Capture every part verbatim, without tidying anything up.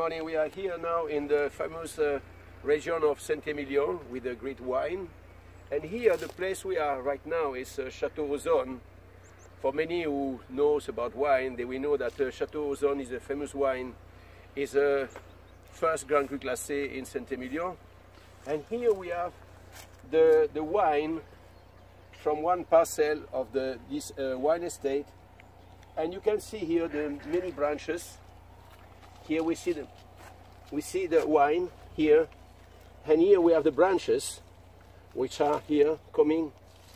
morning. We are here now in the famous uh, region of Saint-Emilion with the great wine. And here, the place we are right now is uh, Chateau Ozon. For many who knows about wine, they will know that uh, Chateau Ozon is a famous wine. It's a first Grand Cru Classé in Saint-Emilion. And here we have the, the wine from one parcel of the, this uh, wine estate. And you can see here the many branches. Here we see the, we see the wine here. And here we have the branches, which are here coming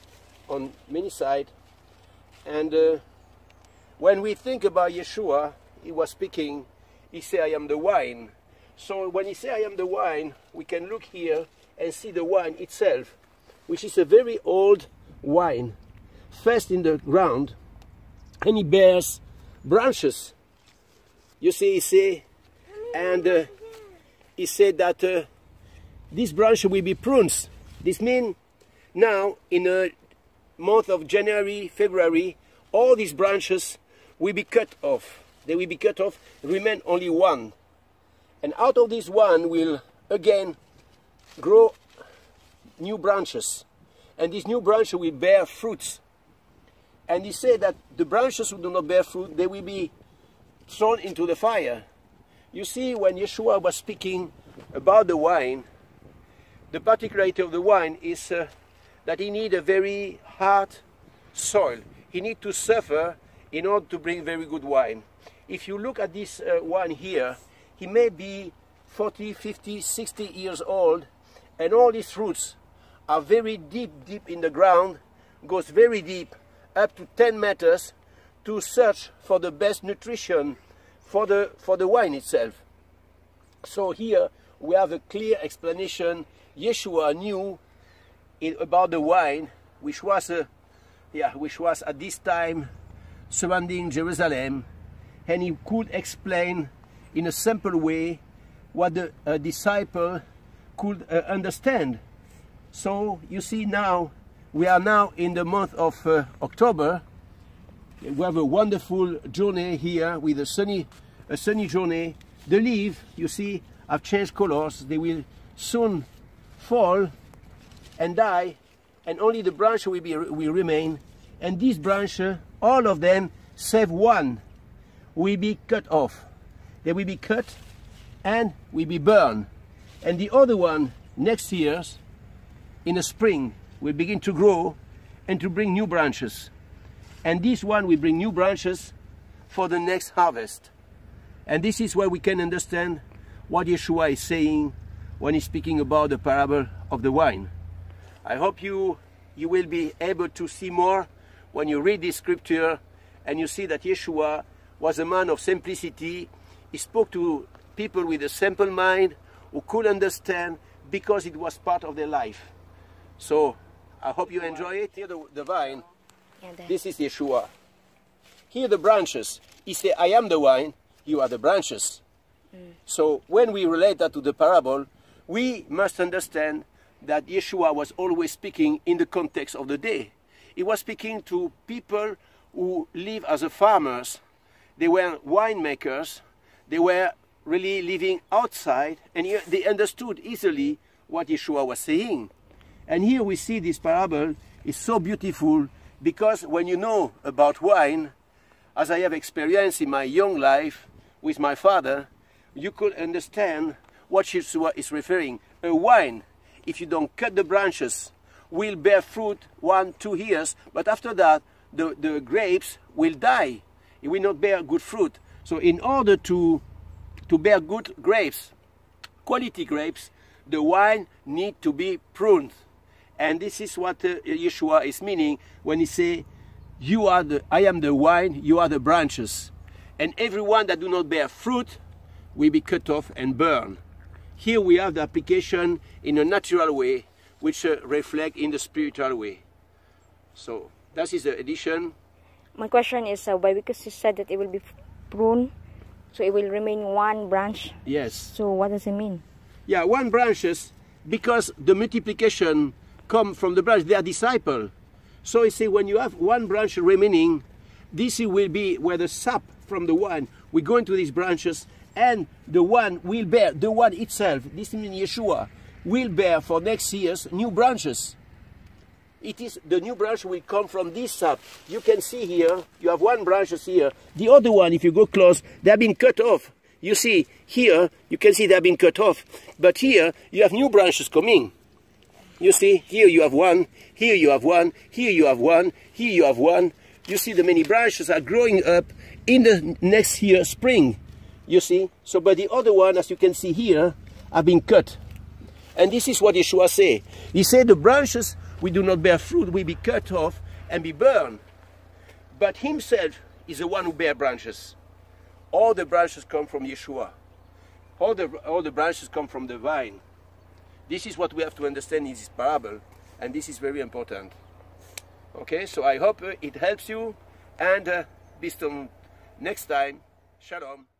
on many sides. And uh, when we think about Yeshua, he was speaking, he said, I am the wine. So when he said, I am the wine, we can look here and see the wine itself, which is a very old wine, first in the ground, and he bears branches. You see, he say, and uh, he said that uh, this branch will be pruned. This means now in the month of January, February, all these branches will be cut off. They will be cut off, remain only one. And out of this one will again grow new branches. And these new branches will bear fruits. And he said that the branches who do not bear fruit, they will be thrown into the fire. You see, when Yeshua was speaking about the wine, the particularity of the wine is uh, that he needs a very hard soil. He needs to suffer in order to bring very good wine. If you look at this uh, wine here, he may be forty, fifty, sixty years old, and all these roots are very deep, deep in the ground, goes very deep, up to ten meters, to search for the best nutrition for the, for the wine itself. So here we have a clear explanation. Yeshua knew it, about the wine, which was, uh, yeah, which was at this time surrounding Jerusalem, and he could explain in a simple way what the uh, disciple could uh, understand. So you see now, we are now in the month of uh, October. We have a wonderful journey here with a sunny, a sunny journey. The leaves, you see, have changed colors. They will soon fall and die, and only the branch will, be, will remain. And these branches, all of them, save one, will be cut off. They will be cut and will be burned. And the other one, next year, in the spring, will begin to grow and to bring new branches. And this one will bring new branches for the next harvest. And this is where we can understand what Yeshua is saying when he's speaking about the parable of the wine. I hope you, you will be able to see more when you read this scripture and you see that Yeshua was a man of simplicity. He spoke to people with a simple mind who could understand because it was part of their life. So I hope you enjoy it. Here the, the vine, this is Yeshua. Here the branches. He said, I am the vine, you are the branches. Mm. So when we relate that to the parable, we must understand that Yeshua was always speaking in the context of the day. He was speaking to people who live as a farmers. They were winemakers. They were really living outside, and they understood easily what Yeshua was saying. And here we see this parable is so beautiful because when you know about wine, as I have experienced in my young life with my father, you could understand what Yeshua is referring. A wine, if you don't cut the branches, will bear fruit one, two years, but after that, the, the grapes will die. It will not bear good fruit. So in order to, to bear good grapes, quality grapes, the wine need to be pruned. And this is what uh, Yeshua is meaning when he say, you are the, I am the vine, you are the branches. And everyone that do not bear fruit will be cut off and burned. Here we have the application in a natural way, which uh, reflect in the spiritual way. So that is the addition. My question is, uh, why? Because you said that it will be pruned, so it will remain one branch. Yes. So what does it mean? Yeah, one branches, because the multiplication come from the branch, they are disciple. So you see, when you have one branch remaining, this will be where the sap from the wine will go into these branches and the one will bear, the one itself, this means Yeshua, will bear for next year's new branches. It is, the new branch will come from this sap. You can see here, you have one branch here. The other one, if you go close, they have been cut off. You see, here, you can see they have been cut off. But here, you have new branches coming. You see, here you have one, here you have one, here you have one, here you have one. You see the many branches are growing up in the next year, spring. You see? So, but the other one, as you can see here, have been cut. And this is what Yeshua said. He said the branches we do not bear fruit will be cut off and be burned. But himself is the one who bears branches. All the branches come from Yeshua. All the, all the branches come from the vine. This is what we have to understand in this parable, and this is very important. Okay, so I hope uh, it helps you, and uh, bis zum next time. Shalom.